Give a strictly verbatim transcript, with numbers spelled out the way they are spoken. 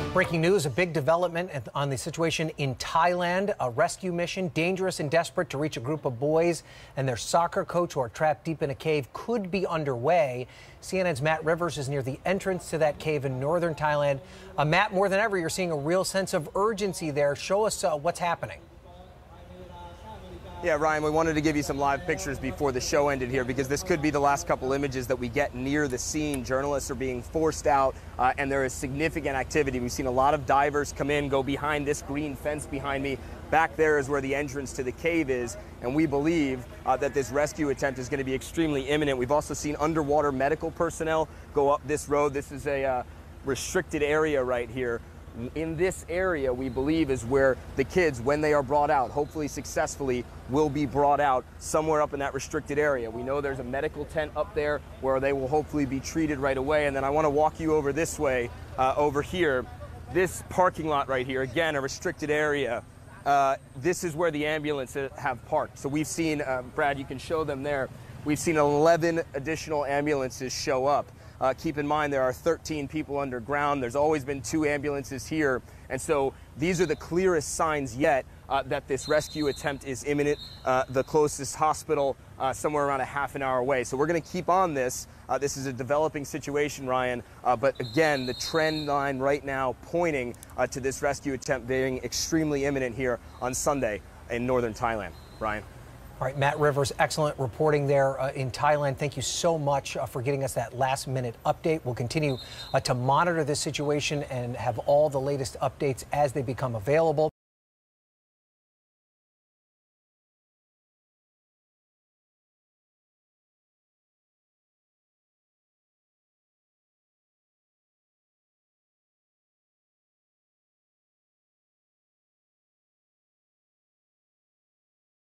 Breaking news, a big development on the situation in Thailand. A rescue mission, dangerous and desperate to reach a group of boys and their soccer coach who are trapped deep in a cave, could be underway. C N N's Matt Rivers is near the entrance to that cave in northern Thailand. Uh, Matt, more than ever, you're seeing a real sense of urgency there. Show us uh, what's happening. Yeah, Ryan, we wanted to give you some live pictures before the show ended here because this could be the last couple images that we get near the scene. Journalists are being forced out, uh, and there is significant activity. We've seen a lot of divers come in, go behind this green fence behind me. Back there is where the entrance to the cave is, and we believe uh, that this rescue attempt is going to be extremely imminent. We've also seen underwater medical personnel go up this road. This is a uh, restricted area right here. In this area, we believe, is where the kids, when they are brought out, hopefully successfully, will be brought out somewhere up in that restricted area. We know there's a medical tent up there where they will hopefully be treated right away. And then I want to walk you over this way, uh, over here. This parking lot right here, again, a restricted area. Uh, this is where the ambulances have parked. So we've seen, uh, Brad, you can show them there. We've seen eleven additional ambulances show up. Uh, keep in mind, there are thirteen people underground. There's always been two ambulances here. And so these are the clearest signs yet uh, that this rescue attempt is imminent. Uh, the closest hospital uh, somewhere around a half an hour away. So we're going to keep on this. Uh, this is a developing situation, Ryan. Uh, but again, the trend line right now pointing uh, to this rescue attempt being extremely imminent here on Sunday in northern Thailand. Ryan. All right, Matt Rivers, excellent reporting there uh, in Thailand. Thank you so much uh, for getting us that last minute update. We'll continue uh, to monitor this situation and have all the latest updates as they become available.